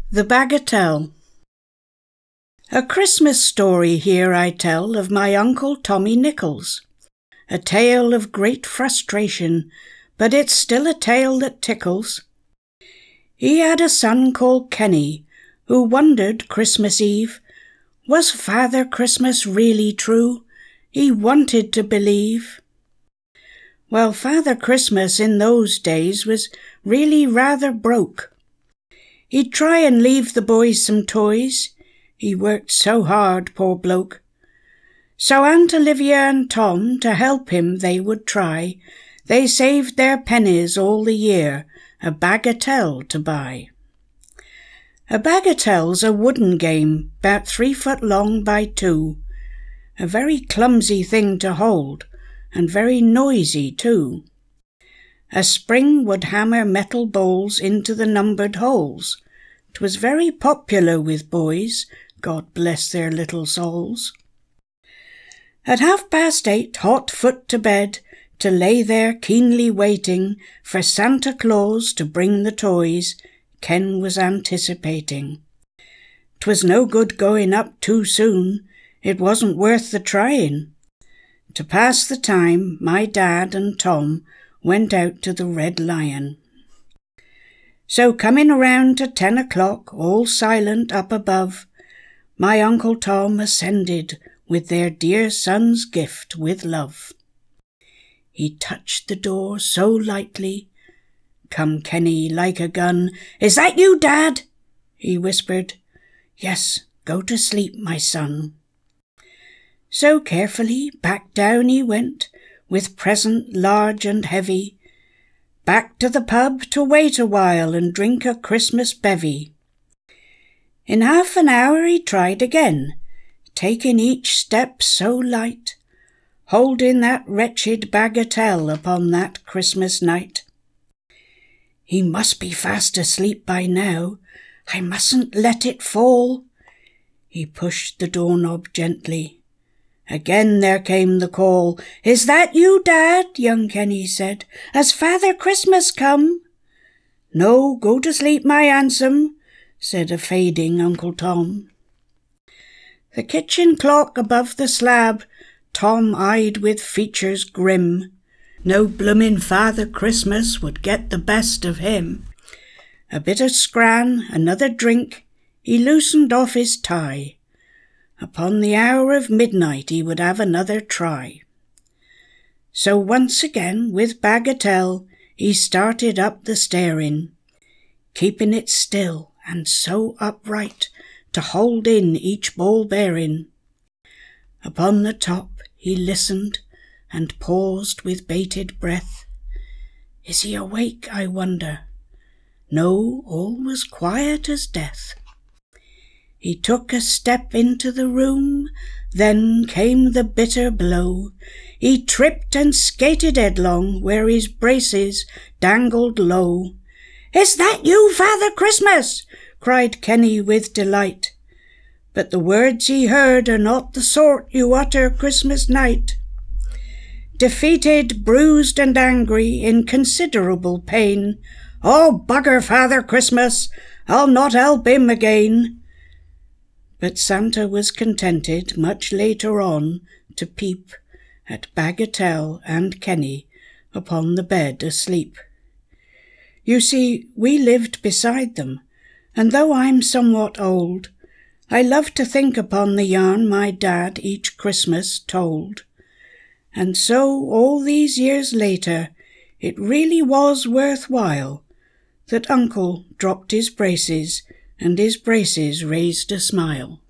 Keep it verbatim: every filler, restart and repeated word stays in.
The Bagatelle. A Christmas story here I tell of my Uncle Tommy Nichols, a tale of great frustration, but it's still a tale that tickles. He had a son called Kenny, who wondered Christmas Eve, was Father Christmas really true? He wanted to believe. Well, Father Christmas in those days was really rather broke. He'd try and leave the boys some toys. He worked so hard, poor bloke. So Aunt Olivia and Tom, to help him they would try. They saved their pennies all the year, a bagatelle to buy. A bagatelle's a wooden game, 'bout three foot long by two. A very clumsy thing to hold, and very noisy too. A spring would hammer metal bowls into the numbered holes. 'Twas very popular with boys, God bless their little souls. At half-past eight, hot foot to bed, to lay there keenly waiting for Santa Claus to bring the toys Ken was anticipating. 'Twas no good going up too soon, it wasn't worth the trying. To pass the time, my dad and Tom went out to the Red Lion. So coming around to ten o'clock, all silent up above, my Uncle Tom ascended with their dear son's gift with love. He touched the door so lightly. "Come, Kenny, like a gun. Is that you, Dad?" he whispered. "Yes, go to sleep, my son." So carefully back down he went, with present large and heavy, back to the pub to wait a while and drink a Christmas bevy. In half an hour he tried again, taking each step so light, holding that wretched bagatelle upon that Christmas night. He must be fast asleep by now. I mustn't let it fall. He pushed the doorknob gently. Again there came the call. "Is that you, Dad?" young Kenny said. "Has Father Christmas come?" "No, go to sleep, my handsome," said a fading Uncle Tom. The kitchen clock above the slab Tom eyed with features grim. No bloomin' Father Christmas would get the best of him. A bit of scran, another drink, he loosened off his tie. Upon the hour of midnight he would have another try. So once again, with bagatelle, he started up the stairin', keeping it still and so upright to hold in each ball bearing. Upon the top he listened and paused with bated breath. Is he awake, I wonder? No, all was quiet as death. He took a step into the room, then came the bitter blow. He tripped and skated headlong where his braces dangled low. "Is that you, Father Christmas?" cried Kenny with delight. But the words he heard are not the sort you utter Christmas night. Defeated, bruised and angry, in considerable pain, "Oh, bugger Father Christmas, I'll not help him again." But Santa was contented much later on to peep at Bagatelle and Kenny upon the bed asleep. You see, we lived beside them, and though I'm somewhat old, I love to think upon the yarn my dad each Christmas told. And so, all these years later, it really was worthwhile that Uncle dropped his braces and his braces raised a smile.